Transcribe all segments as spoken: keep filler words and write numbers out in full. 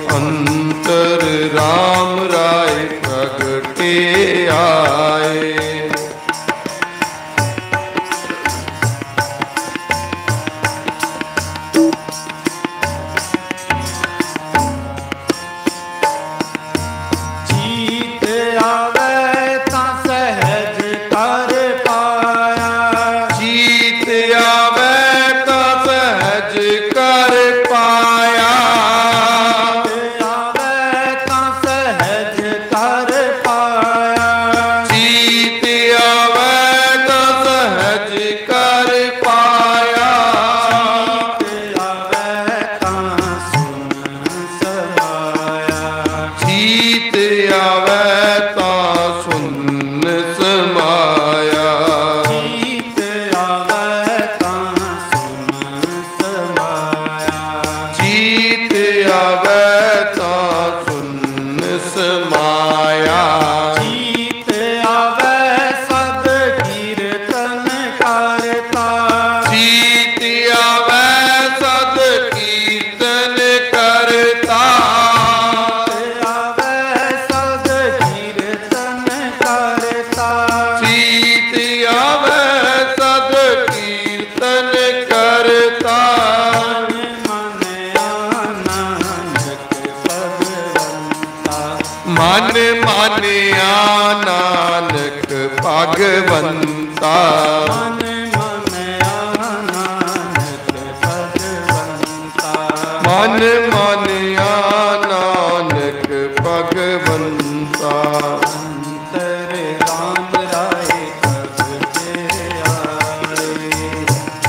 ਅੰਤਰ ਰਾਮ ਰਾਏ ਪ੍ਰਗਟੇ ਆਏ। ਭਗਵੰਤਾ ਮਨ ਮਾਨਿਆ ਨਾਨਕ ਭਗਵੰਤਾ, ਮਨ ਮਾਨਿਆ ਨਾਨਕ ਭਗਵੰਤਾ। ਅੰਤਰ ਰਾਮ ਰਾਏ ਪ੍ਰਗਟੇ ਆਏ,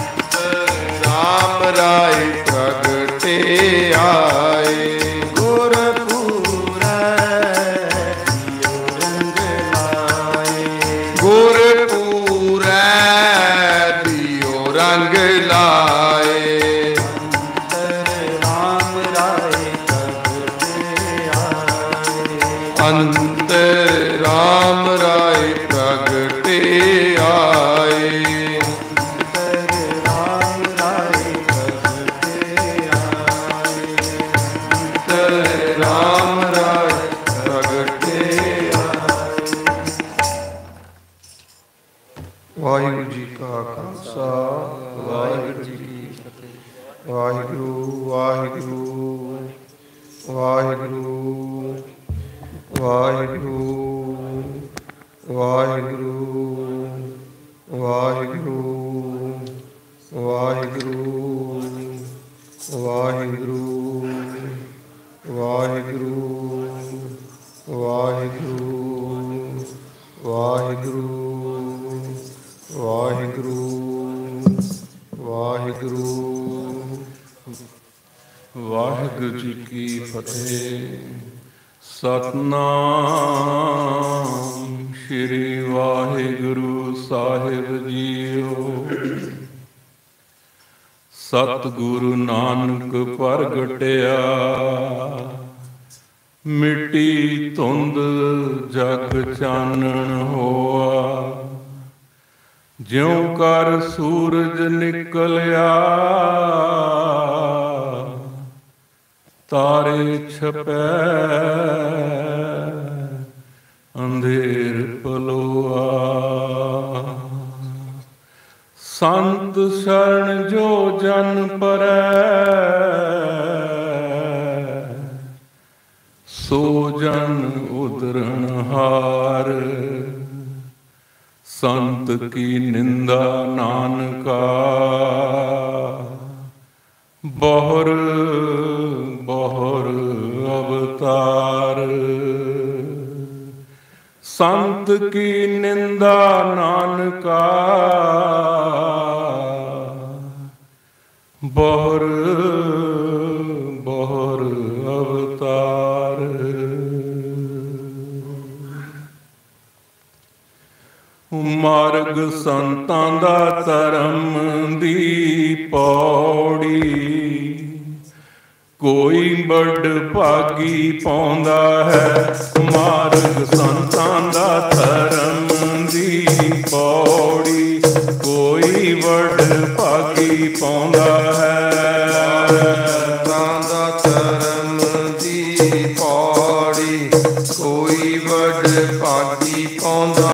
ਰਾਮ ਰਾਏ ਪ੍ਰਗਟੇ ਆਏ। ਅੰਤਰ ਰਾਮ ਰਾਏ ਪ੍ਰਗਟੇ ਆਏ, ਅੰਤਰ ਰਾਮ ਰਾਏ ਪ੍ਰਗਟੇ ਆਏ, ਅੰਤਰ ਰਾਮ ਰਾਏ ਪ੍ਰਗਟੇ ਆਏ। ਵਾਹਿਗੁਰੂ ਜੀ ਕਾ ਖਾਲਸਾ, ਵਾਹਿਗੁਰੂ ਜੀ ਕੀ ਫਤਿਹ। ਵਾਹਿਗੁਰੂ ਵਾਹਿਗੁਰੂ ਵਾਹਿਗੁਰੂ ਵਾਹਿਗੁਰੂ ਵਾਹਿਗੁਰੂ ਵਾਹਿਗੁਰੂ ਵਾਹਿਗੁਰੂ ਵਾਹਿਗੁਰੂ ਵਾਹਿਗੁਰੂ ਵਾਹਿਗੁਰੂ ਵਾਹਿਗੁਰੂ ਵਾਹਿਗੁਰੂ ਵਾਹਿਗੁਰੂ। ਵਾਹਿਗੁਰੂ ਜੀ ਕੀ ਫਤਿਹ। ਸਤਨਾਮ ਸ਼੍ਰੀ ਵਾਹਿਗੁਰੂ ਸਾਹਿਬ ਜੀਓ। ਸਤਿਗੁਰੂ ਨਾਨਕ ਪ੍ਰਗਟਿਆ, ਮਿੱਟੀ ਧੁੰਦ ਜਗ ਚਾਨਣ ਹੋਆ। ਜਿਉਂ ਕਰ ਸੂਰਜ ਨਿਕਲਿਆ, ਤਾਰੇ ਛਪੈ ਅੰਧੇਰ ਪਲੋਆ। ਸੰਤ ਸ਼ਰਨ ਜੋ ਜਨ ਪਰੈ, ਸੋ ਜਨ ਉਦਰਨ ਹਾਰ। ਸੰਤ ਕੀ ਨਿੰਦਾ ਨਾਨਕਾ, ਬਹੁਰ ਬਹੁਰ ਅਵਤਾਰ। ਸੰਤ ਕੀ ਨਿੰਦਾ ਨਾਨਕਾ, ਬਹੁਰ ਬਹੁਰ ਅਵਤਾਰ। ਮਾਰਗ ਸੰਤਾਂ ਦਾ ਧਰਮ ਦੀ ਪੌੜੀ, ਕੋਈ ਵੱਡ ਭਾਗੀ ਪਾਉਂਦਾ ਹੈ। ਮਾਰਗ ਸੰਤਾਂ ਦਾ ਧਰਮ ਦੀ ਪੌੜੀ, ਕੋਈ ਵੱਡ ਭਾਗੀ ਪਾਉਂਦਾ ਹੈ। ਸੰਤਾਂ ਦਾ ਧਰਮ ਦੀ ਦੀ ਪੌੜੀ ਕੋਈ ਵਡ ਭਾਗੀ ਪਾਉਂਦਾ